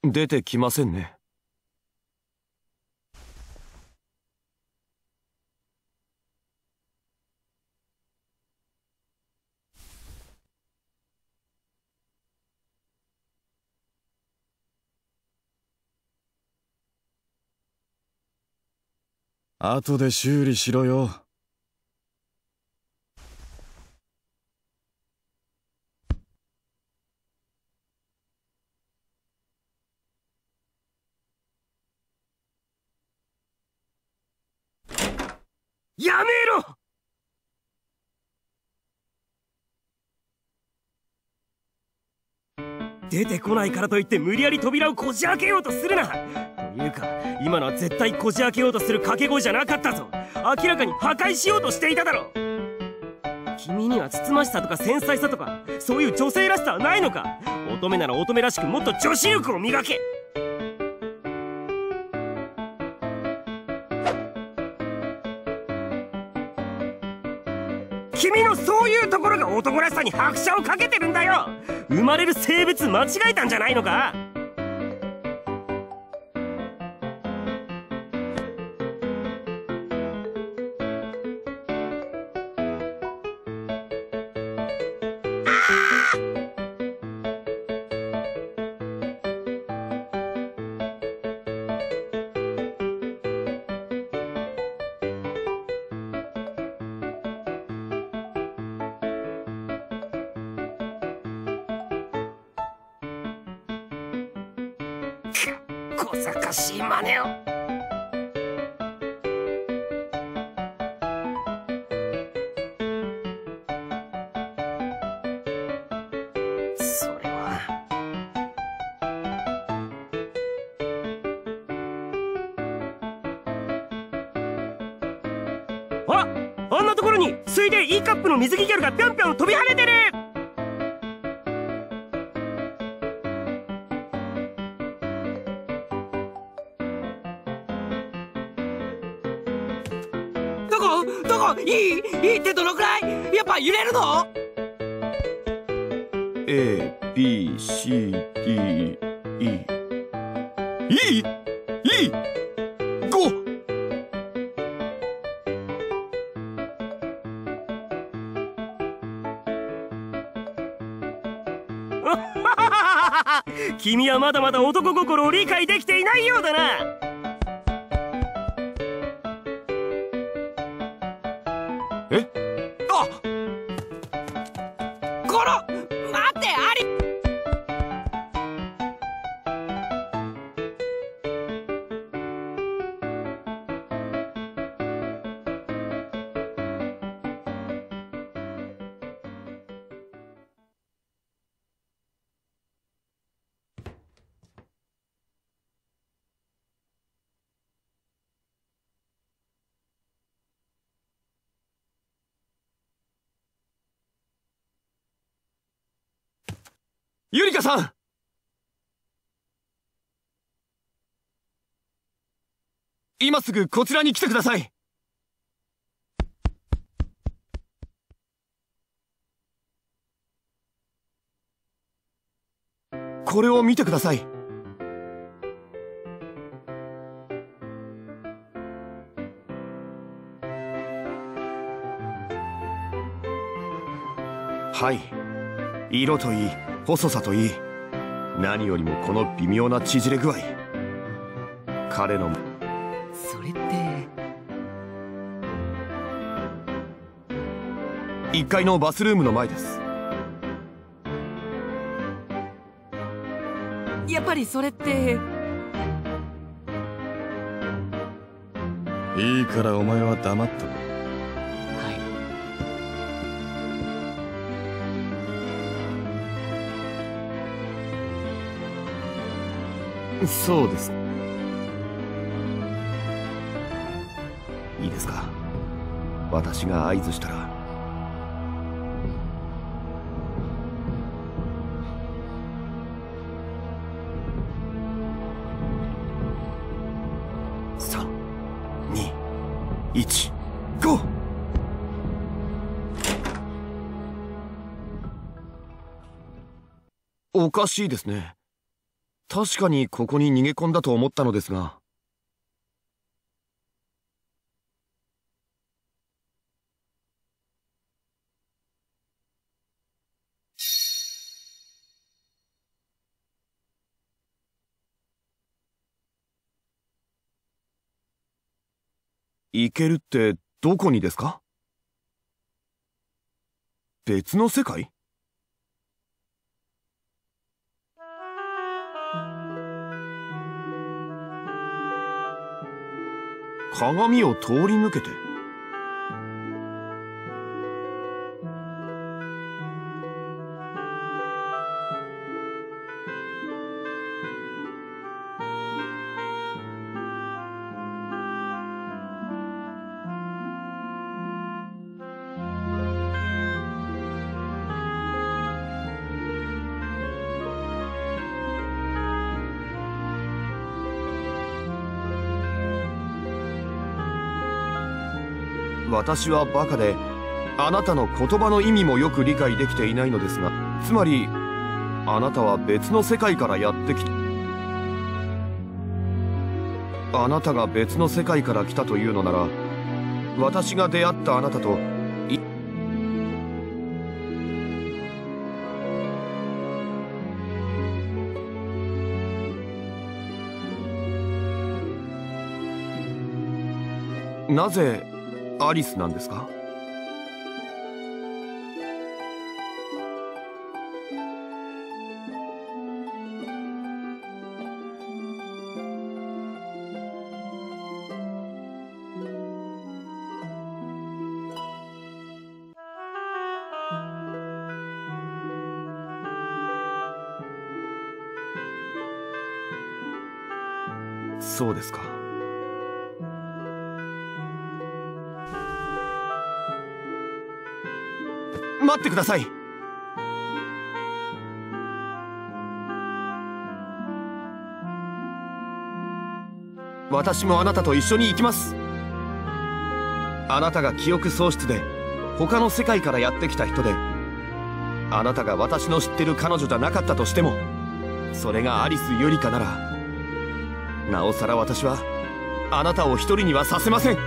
出てきませんね。 後で修理しろよ。 やめろ！出てこないからといって無理やり扉をこじ開けようとするな。というか今のは絶対こじ開けようとする掛け声じゃなかったぞ。明らかに破壊しようとしていただろ。君にはつつましさとか繊細さとかそういう女性らしさはないのか。乙女なら乙女らしくもっと女子力を磨け。君のそういうところが男らしさに拍車をかけてるんだよ。生まれる性別間違えたんじゃないのか。小賢しい真似を。それはあんなところに水で E カップの水着ギャルがぴょんぴょん飛び跳ねてる。 どこいいってどのくらい？やっぱ揺れるの？ A B C D E E E 5。 君はまだまだ男心を理解できていないようだな。 え？ あ！待ってアリ！ ゆりかさん！今すぐこちらに来てください。これを見てください。はい、色といい細さといい、何よりもこの微妙な縮れ具合。彼のそれって 1階のバスルームの前です。 やっぱりそれっていいからお前は黙っとけ。 そうです。いいですか、私が合図したら。3、2、1、ゴー！おかしいですね。 確かにここに逃げ込んだと思ったのですが。行けるってどこにですか？別の世界？鏡を通り抜けて？私はバカで、あなたの言葉の意味もよく理解できていないのですが、つまりあなたは別の世界からやってきた。あなたが別の世界から来たというのなら、私が出会ったあなたとなぜアリスなんですか？そうですか。待ってください。私もあなたと一緒に行きます。あなたが記憶喪失で他の世界からやってきた人で、あなたが私の知ってる彼女じゃなかったとしても、それがアリスゆりかなら、なおさら私はあなたを一人にはさせません。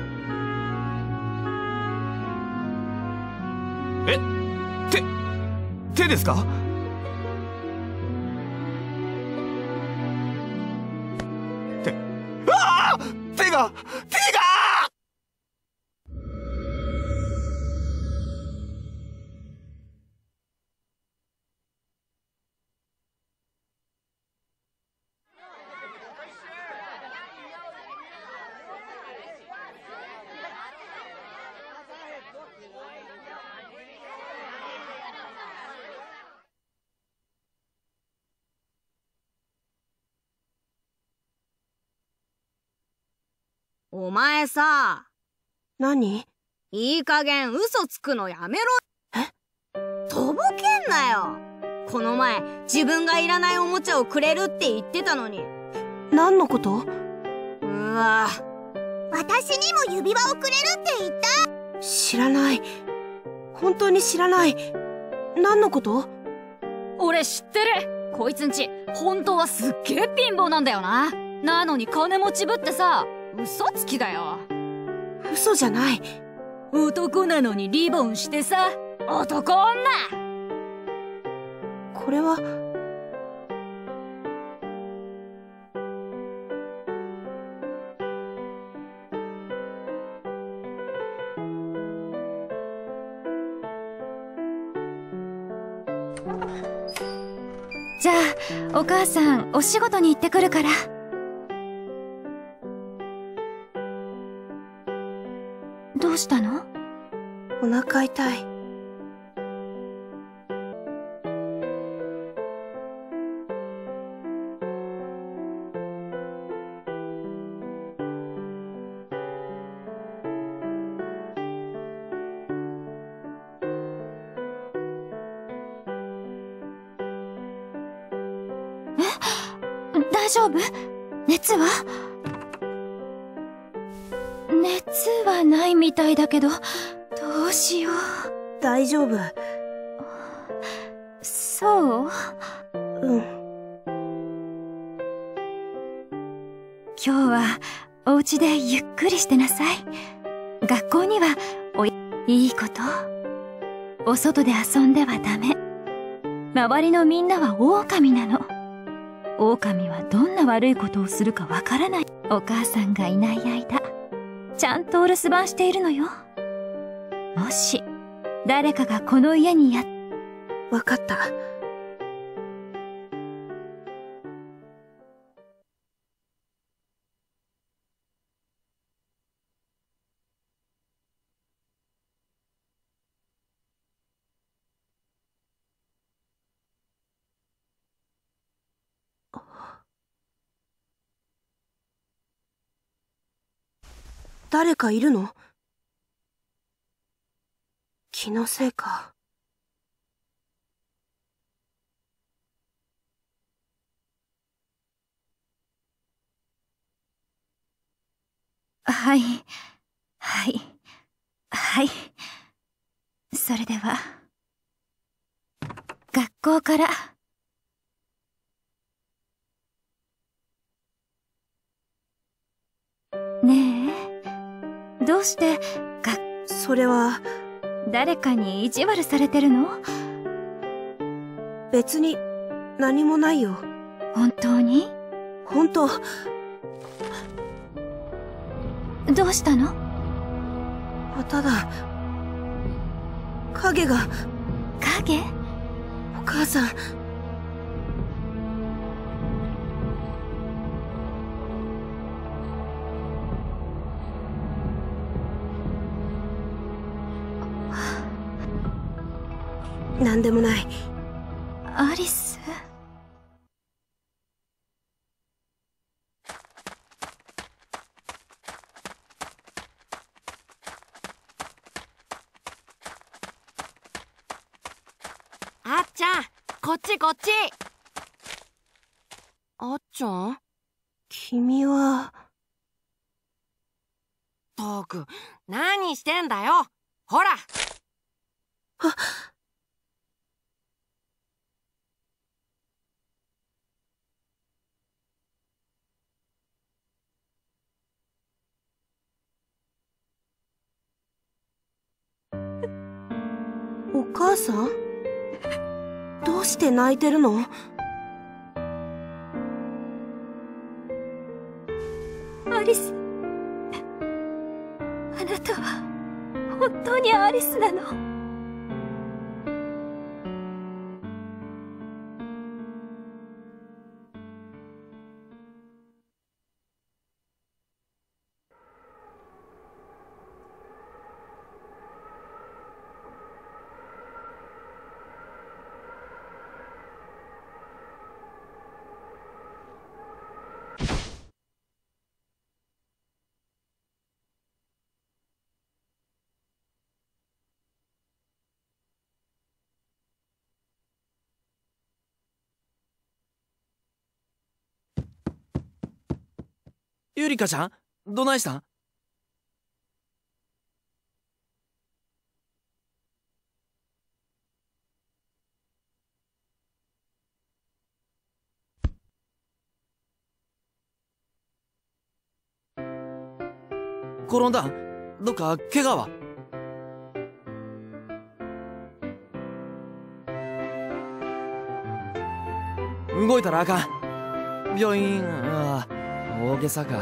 手ですか？ああ！手が！ お前さ。 何？ いい加減嘘つくのやめろ。とぼけんなよ。この前自分がいらないおもちゃをくれるって言ってたのに。 何のこと？ うわ、 私にも指輪をくれるって言った。 知らない。本当に知らない。何のこと？ 俺知ってる。こいつんち本当はすっげえ貧乏なんだよな。なのに金持ちぶってさ、嘘つきだよ。 嘘じゃない。 男なのにリボンしてさ、男女。 これはじゃあお母さんお仕事に行ってくるから。どうしたの？ お腹痛い。 大丈夫？熱は？熱はないみたいだけど、どうしよう。 大丈夫。 そう？ うん。 今日はお家でゆっくりしてなさい。学校にはいいこと。お外で遊んではダメ。周りのみんなは狼なの。狼はどんな悪いことをするかわからない。お母さんがいない間、ちゃんとお留守番しているのよ。もし誰かがこの家にわかった。誰かいるの？気のせいか。 はい。はい。はい。それでは、学校から。ねえ、どうしてそれは誰かに意地悪されてるの？ 別に何もないよ。 本当に？ 本当。 どうしたの？ ただ影が。 影？ お母さん。なんでもない。 アリス？ あっちゃん、こっちこっち。あっちゃん？ 君は。 ったく、何してんだよ。ほら。 あっ。お母さん？どうして泣いてるの？ アリス。あなたは本当にアリスなの？ ゆりかちゃん、どないしたん？転んだん？どっか怪我は？動いたらあかん。病院、大げさか。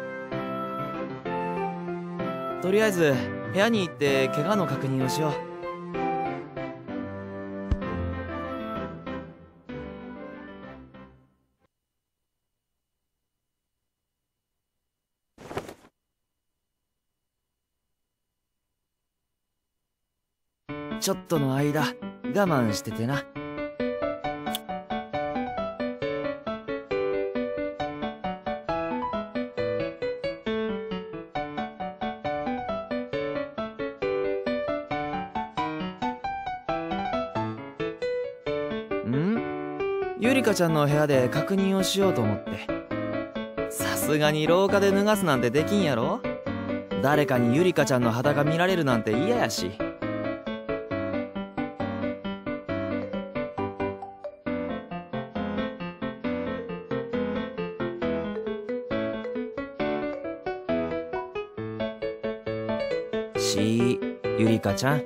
とりあえず部屋に行って怪我の確認をしよう。ちょっとの間我慢しててな。ゆりかちゃんの部屋で確認をしようと思って。さすがに廊下で脱がすなんてできんやろ。誰かにゆりかちゃんの裸見られるなんて嫌やし。 しいゆりかちゃん。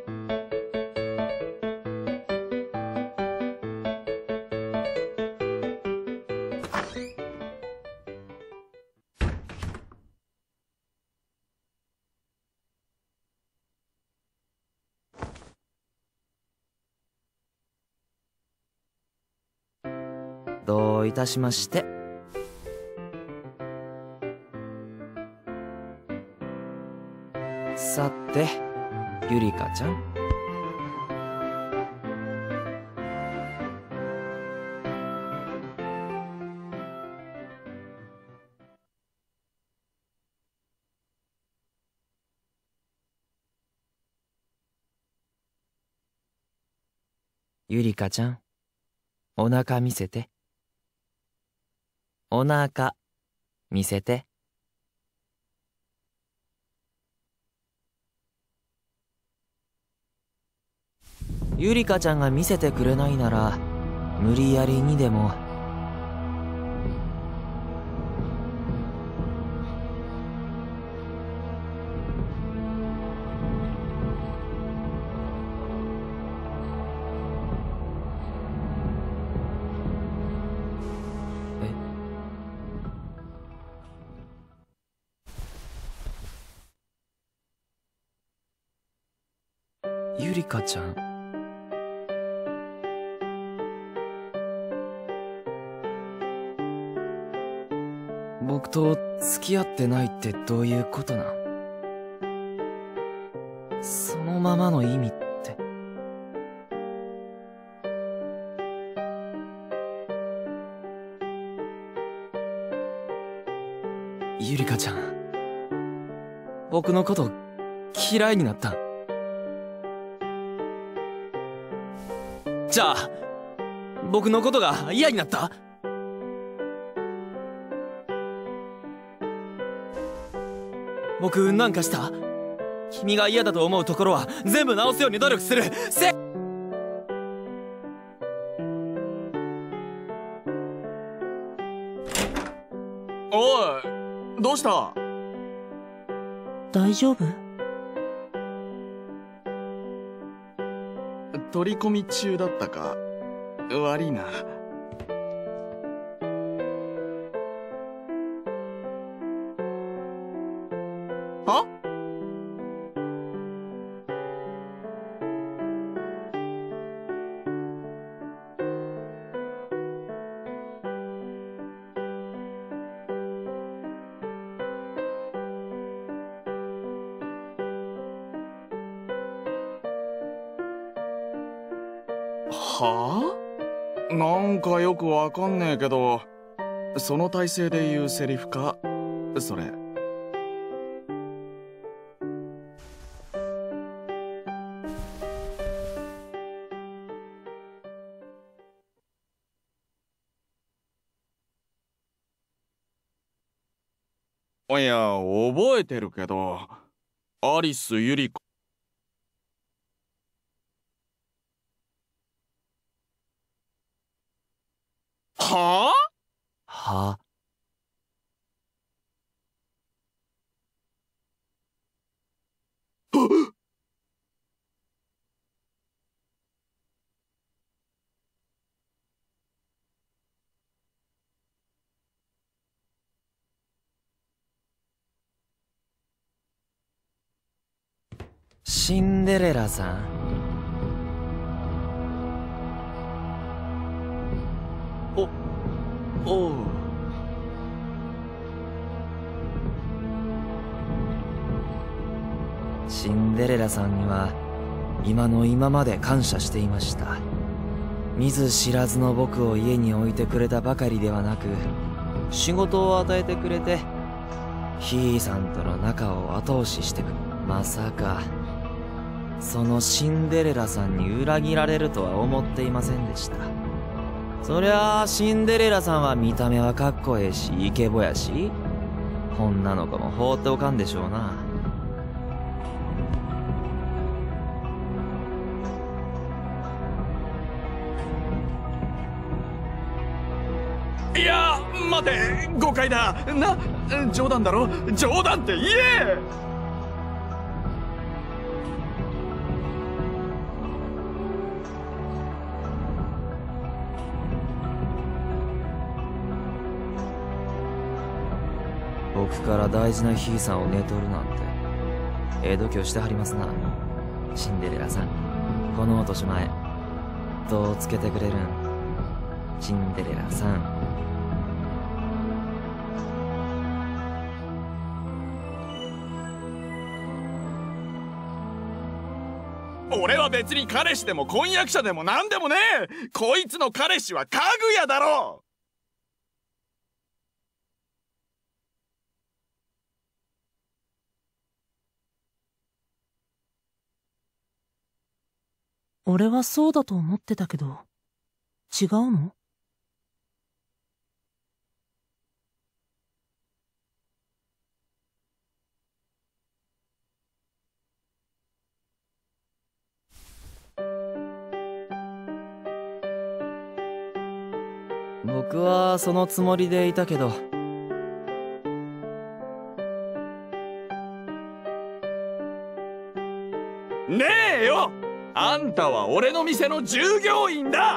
どういたしまして。さて、ゆりかちゃん。ゆりかちゃん、お腹見せて。お腹見せて。ゆりかちゃんが見せてくれないなら無理やりにでも。ゆりかちゃん、僕と付き合ってないってどういうことなん？そのままの意味って。ゆりかちゃん、僕のこと嫌いになったん？じゃあ僕のことが嫌になった？僕なんかした？君が嫌だと思うところは全部直すように努力する。 おい、どうした？ 大丈夫？ 取り込み中だったか。悪いな。は？はあ？なんかよくわかんねえけど、その体勢で言うセリフか、それ。いや、覚えてるけど、アリスゆり子。はあ？ は？シンデレラさん。 おう。 シンデレラさんには今の今まで感謝していました。見ず知らずの僕を家に置いてくれたばかりではなく、仕事を与えてくれてひーさんとの仲を後押ししてくれ。まさかそのシンデレラさんに裏切られるとは思っていませんでした。そりゃあシンデレラさんは見た目はかっこええしイケボやし、女の子も放っておかんでしょうな。 いや、待て、誤解だな。冗談だろ。冗談って言え。 くから大事なひいさんを寝とるなんてええ度胸してはりますな。シンデレラさん、この落とし前どうつけてくれるん？シンデレラさん。 俺は別に彼氏でも婚約者でも何でもねえ。こいつの彼氏は家具屋だろ。 俺はそうだと思ってたけど、違うの？ 僕はそのつもりでいたけど。 ねえよ、あんたは俺の店の従業員だ。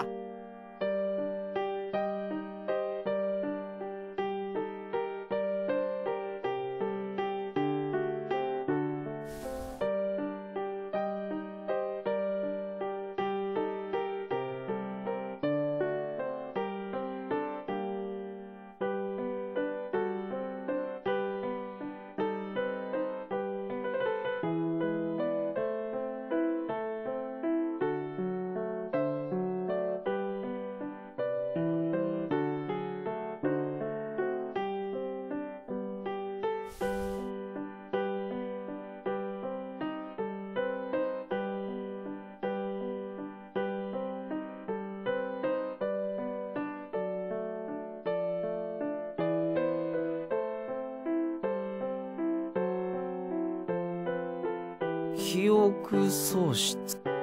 記憶喪失。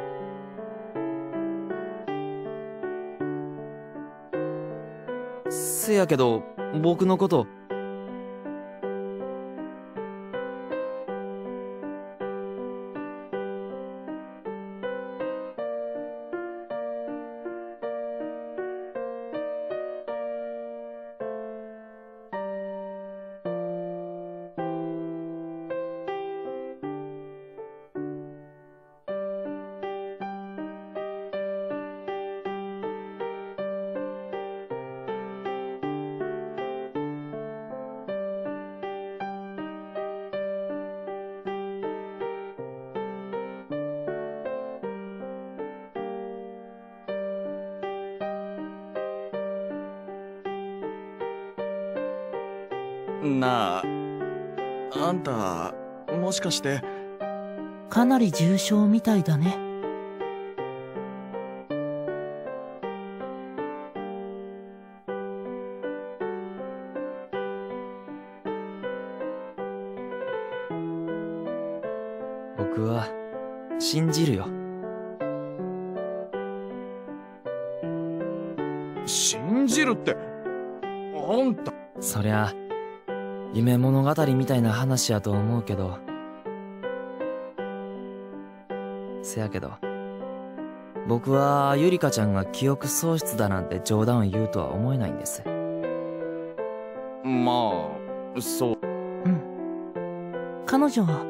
せやけど僕のことなあ、あんたもしかしてかなり重症みたいだね。 僕は信じるよ。 信じるって、あんた。 そりゃ夢物語みたいな話やと思うけど、せやけど僕はゆりかちゃんが記憶喪失だなんて冗談を言うとは思えないんです。 まあそう。 うん、彼女は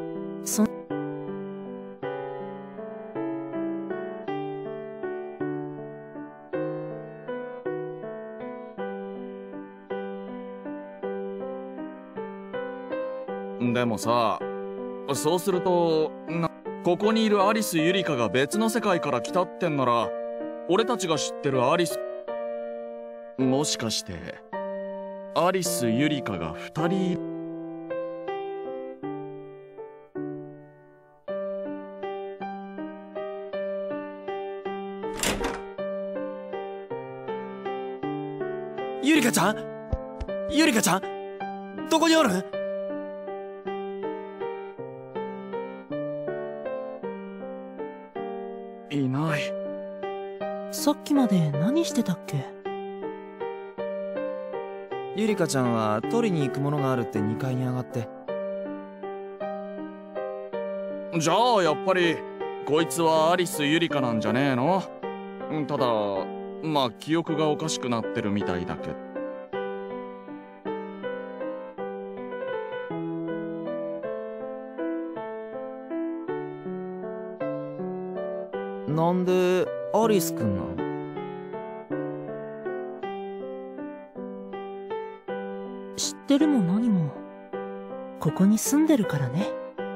でもさ、そうするとここにいるアリス・ユリカが別の世界から来たってんなら、俺たちが知ってるアリス、もしかしてアリス・ユリカが2人いる？ ゆりかちゃん、ゆりかちゃん、どこにおるん？ いない。 さっきまで何してたっけ？ ゆりかちゃんは取りに行くものがあるって2階に上がって。 じゃあやっぱりこいつはアリス・ユリカなんじゃねえの？ただまあ記憶がおかしくなってるみたいだけど。 なんでアリスくんなの？ 知ってるも何もここに住んでるからね。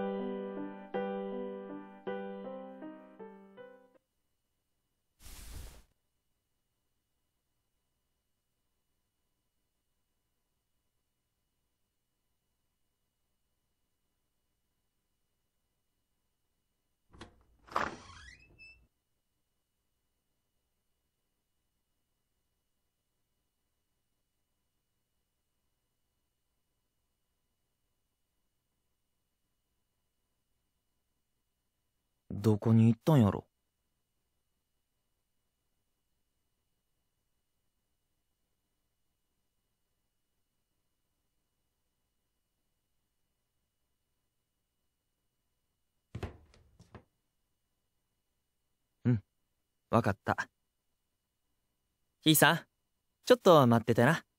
どこに行ったんやろ。うん、わかった。ひいさん、ちょっと待っててな。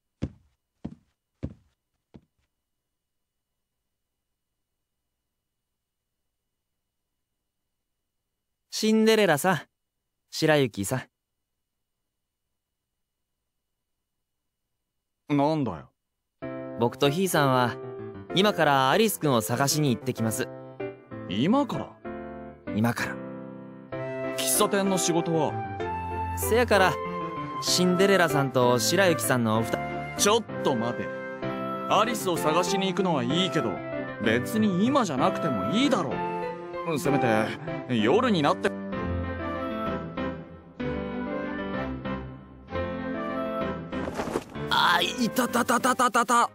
シンデレラさん、白雪さん。なんだよ。 僕とひいさんは今からアリスくんを探しに行ってきます。 今から？ 今から。 喫茶店の仕事は？ せやからシンデレラさんと白雪さんのお二人。 ちょっと待て。アリスを探しに行くのはいいけど、別に今じゃなくてもいいだろう。せめて夜になって。 あ、いたたたたたたた。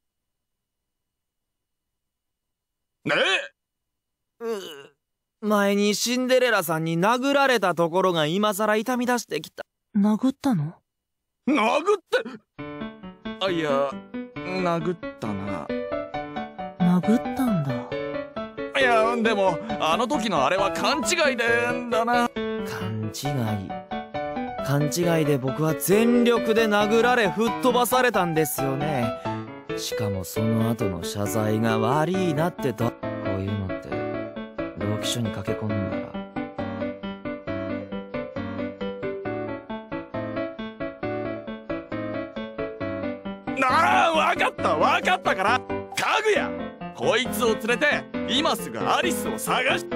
前にシンデレラさんに殴られたところが今さら痛み出してきた。 殴ったの？ 殴って？あ、いや、殴ったな。 殴ったんだ。 いや、でもあの時のあれは勘違いでだな。 勘違いで僕は全力で殴られ吹っ飛ばされたんですよね。しかもその後の謝罪が悪いなってこういうのって労基署に駆け込んだら。ああ、わかったから、かぐや、こいつを連れて今すぐアリスを探し。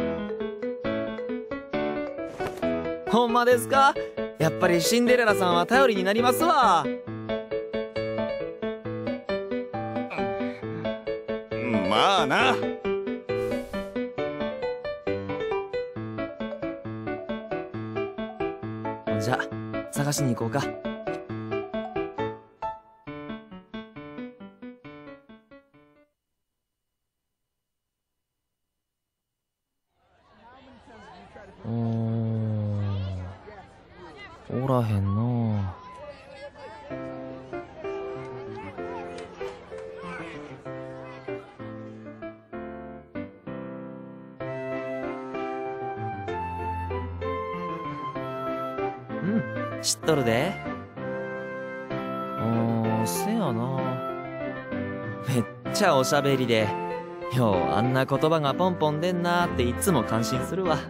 ほんまですか？やっぱりシンデレラさんは頼りになりますわ。 まあな。 じゃあ探しに行こうか。おらへんな。うん、知っとるで。せやな。めっちゃおしゃべりで、ようあんな言葉がポンポン出んなーっていつも感心するわ。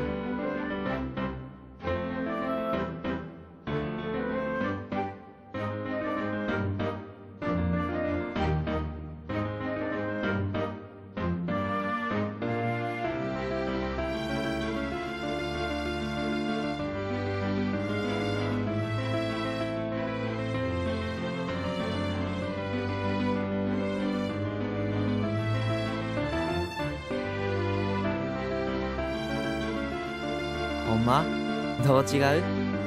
ほんま？どう違う？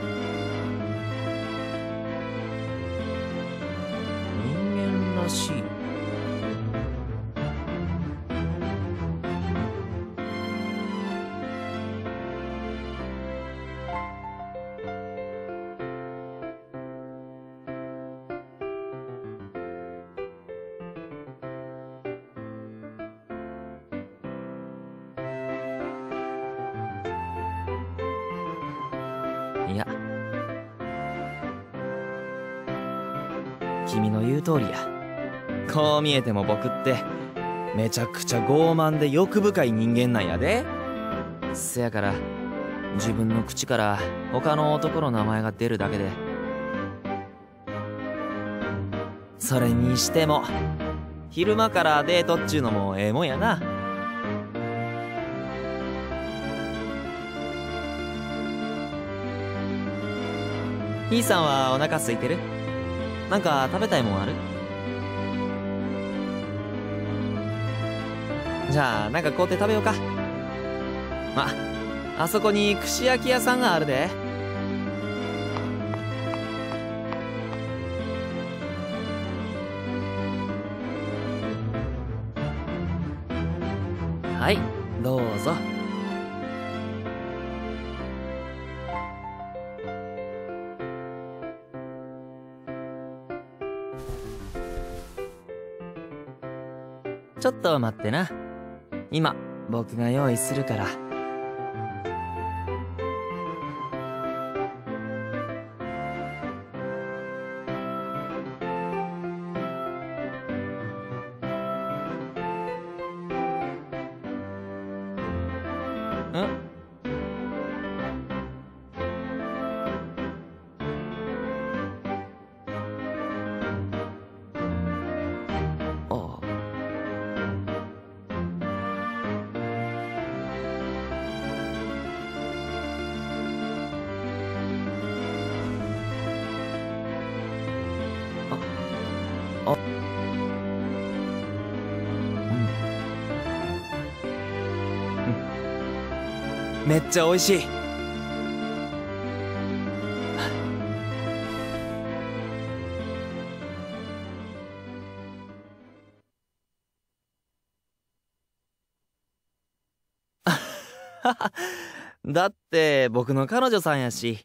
人間らしい。いや、君の言う通りや。こう見えても僕ってめちゃくちゃ傲慢で欲深い人間なんやで。せやから自分の口から他の男の名前が出るだけで。それにしても昼間からデートっちゅうのもええもんやな。ひーさんはお腹空いてる？なんか食べたいもんある？じゃあなんか買うて食べようか。あそこに串焼き屋さんがあるで。はい、どうぞ。ちょっと待ってな。今僕が用意するから。めっちゃ美味しい。だって僕の彼女さんやし。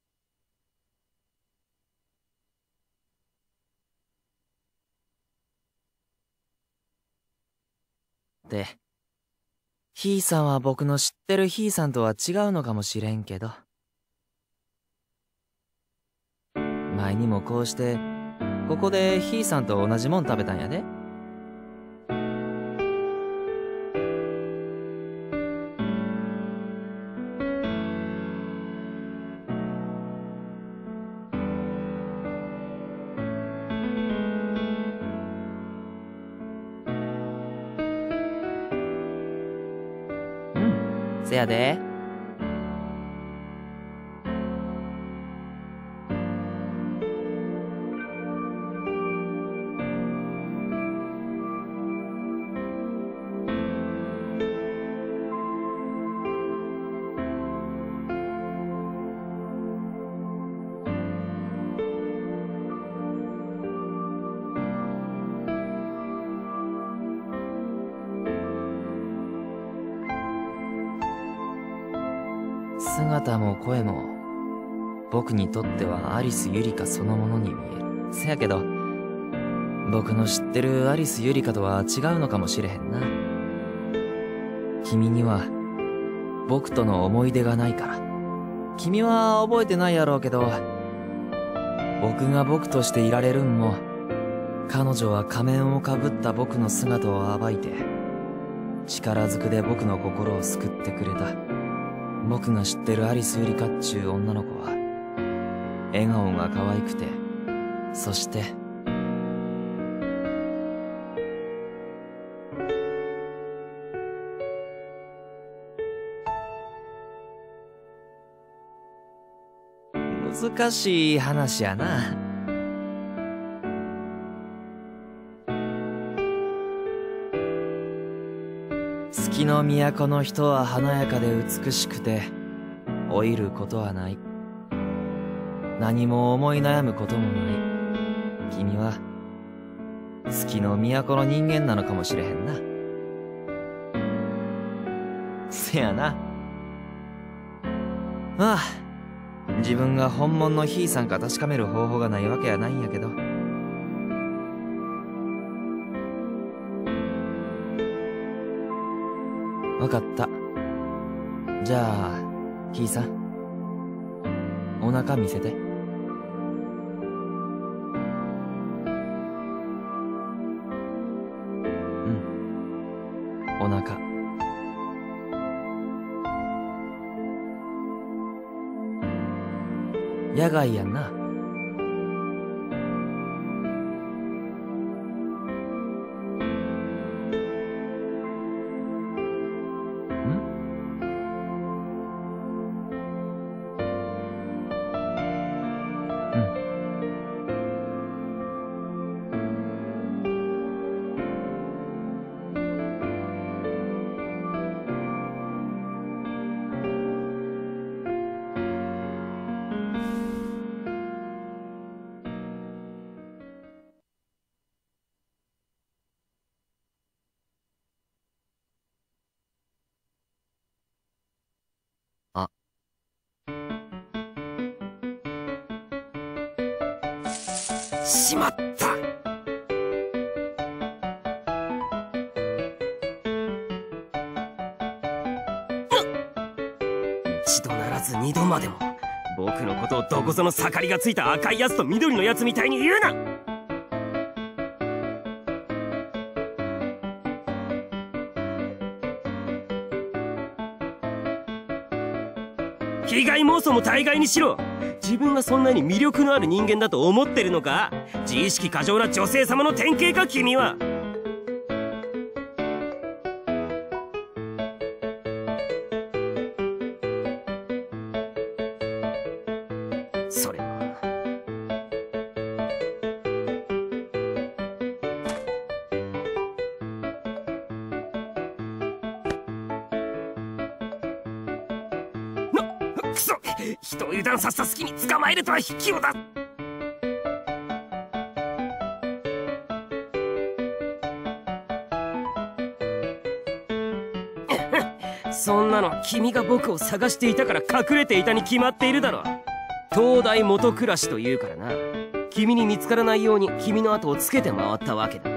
でひーさんは僕の知ってるひーさんとは違うのかもしれんけど、前にもこうしてここでひーさんと同じもん食べたんやで。せやで。姿も声も僕にとってはアリス・ユリカそのものに見える。せやけど僕の知ってるアリス・ユリカとは違うのかもしれへんな。君には僕との思い出がないから。君は覚えてないやろうけど、僕が僕としていられるんも彼女は仮面をかぶった僕の姿を暴いて力ずくで僕の心を救ってくれた。僕が知ってるアリス・ユリカっちゅう女の子は笑顔が可愛くて、そして難しい話やな。月の都の人は華やかで美しくて老いることはない。何も思い悩むこともない。君は月の都の人間なのかもしれへんな。せやな。ああ、自分が本物のヒーさんか確かめる方法がないわけやないんやけど、わかった。じゃあヒーさん、お腹見せて。お腹。 野外やんな。 しまった。一度ならず二度までも僕のことをどこぞの盛りがついた赤いやつと緑のやつみたいに言うな。被害妄想も大概にしろ。自分がそんなに魅力のある人間だと思ってるのか？自意識過剰な女性様の典型か君は。それはくそ、人を油断させた隙に捕まえるとは卑怯だ。そんなの君が僕を探していたから隠れていたに決まっているだろう。東大元暮らしというからな。君に見つからないように君の後をつけて回ったわけだ。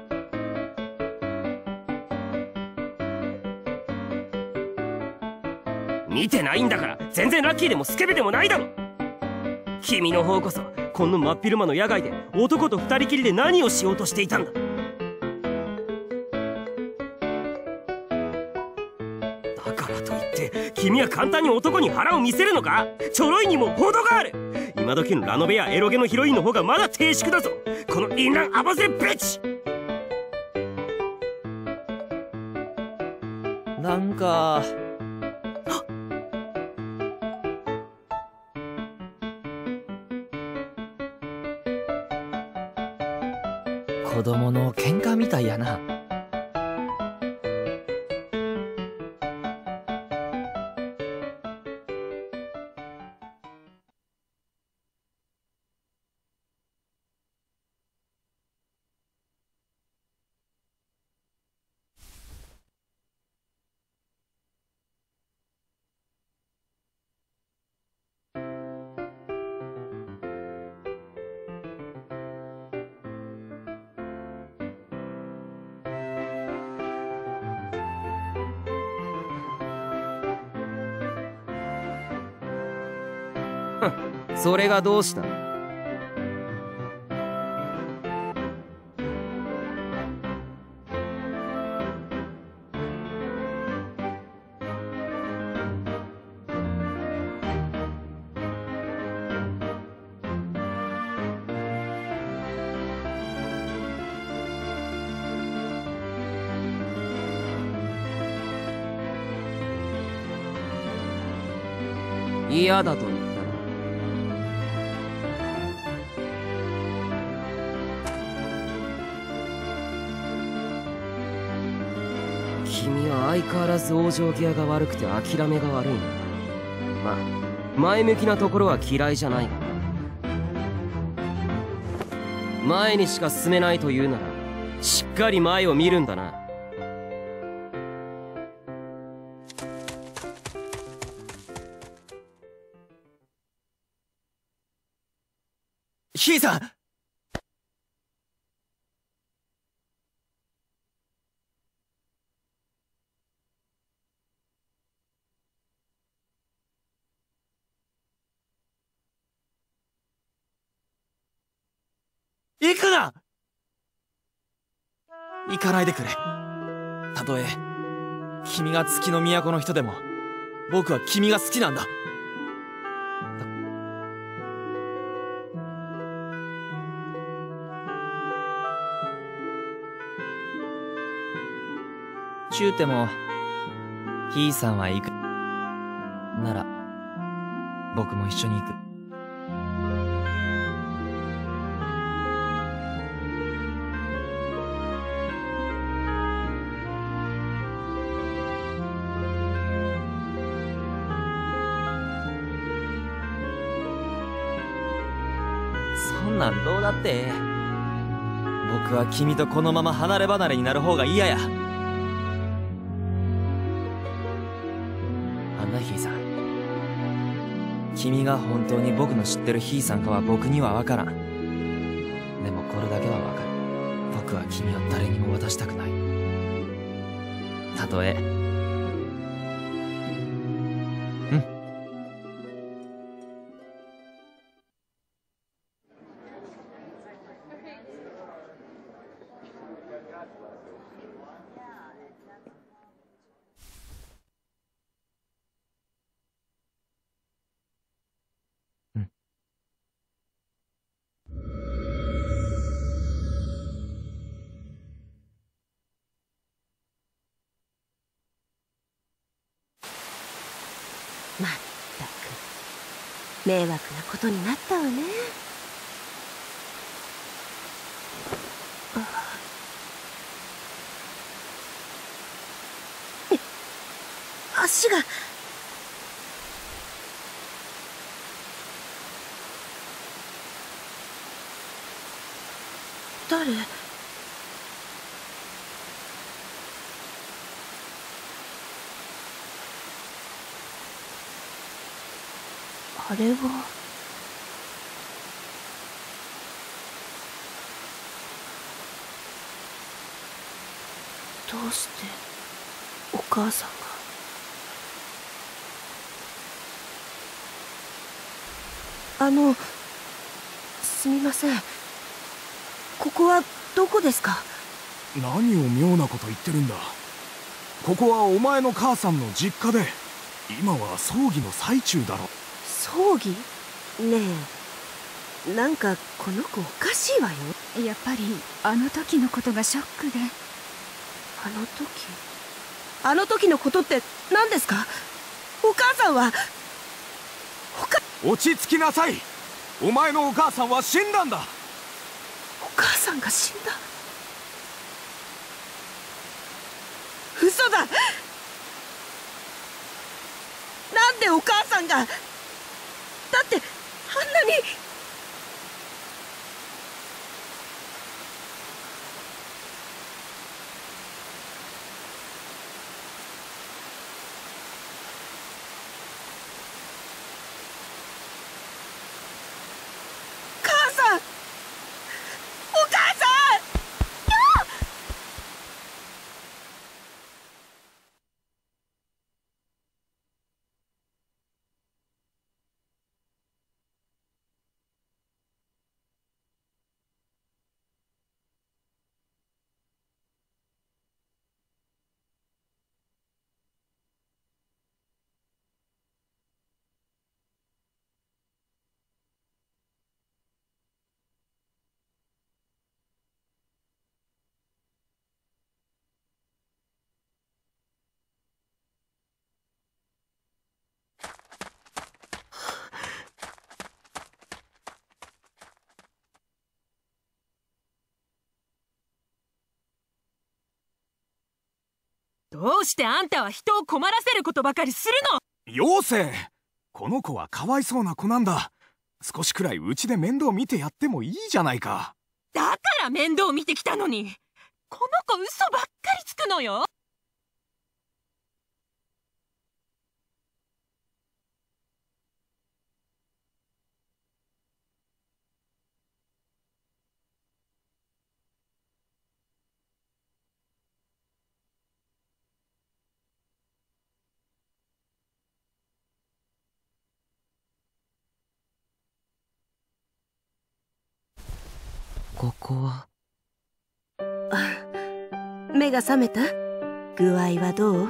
見てないんだから全然ラッキーでもスケベでもないだろ。君の方こそこの真っ昼間の野外で男と二人きりで何をしようとしていたんだ。だからといって君は簡単に男に腹を見せるのか？ちょろいにも程がある。今時のラノベやエロゲのヒロインの方がまだ低粛だぞ、この淫乱アバゼビッチ。 なんか子供の喧嘩みたいやな。 それがどうした？嫌だと言ったな。君は相変わらず往生際が悪くて諦めが悪いな。まあ前向きなところは嫌いじゃないがな。前にしか進めないというならしっかり前を見るんだな。 ヒーさん！行くな！行かないでくれ。たとえ君が月の都の人でも僕は君が好きなんだ。 ちゅうても、ひいさんは行く。なら、僕も一緒に行く。そんなんどうだって。僕は君とこのまま離れ離れになる方が嫌や。ひいさん、君が本当に僕の知ってるひいさんかは僕には分からん。でもこれだけは分かる。僕は君を誰にも渡したくない。たとえまったく迷惑なことになったわね。足が。誰？あれは。どうしてお母さんが。すみません。ここはどこですか？ 何を妙なこと言ってるんだ。ここはお前の母さんの実家で、今は葬儀の最中だろ。 葬儀？ねえ、なんかこの子おかしいわよ。 やっぱりあの時のことがショックで。 あの時のことって何ですか？お母さんは。 落ち着きなさい。お前のお母さんは死んだんだ。 お母さんが死んだ？嘘だ。なんでお母さんが。だってあんなに。 どうしてあんたは人を困らせることばかりするの？ 妖精、この子はかわいそうな子なんだ。少しくらいうちで面倒見てやってもいいじゃないか。 だから面倒見てきたのに。この子嘘ばっかりつくのよ。 ここは。 目が覚めた？具合はどう？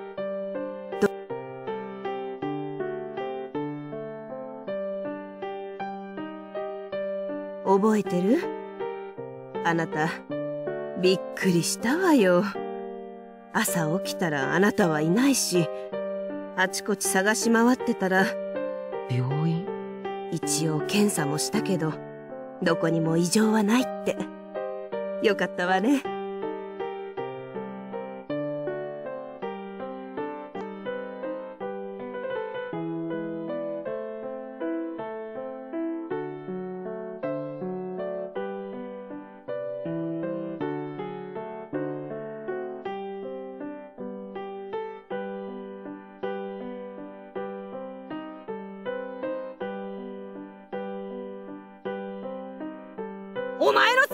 覚えてる？あなたびっくりしたわよ。 朝起きたらあなたはいないし、あちこち探し回ってたら、 病院？ 一応検査もしたけど、どこにも異常はないって。よかったわね。 お前のせい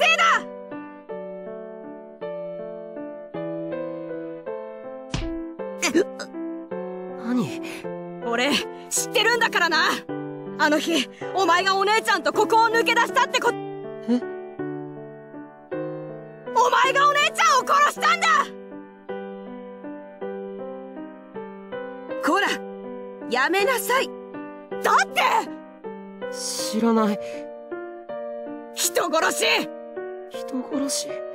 だ！ 何？ 俺知ってるんだからな。あの日お前がお姉ちゃんとここを抜け出したってお前がお姉ちゃんを殺したんだ！ こら、やめなさい。 だって知らない。 人殺し！ 人殺し？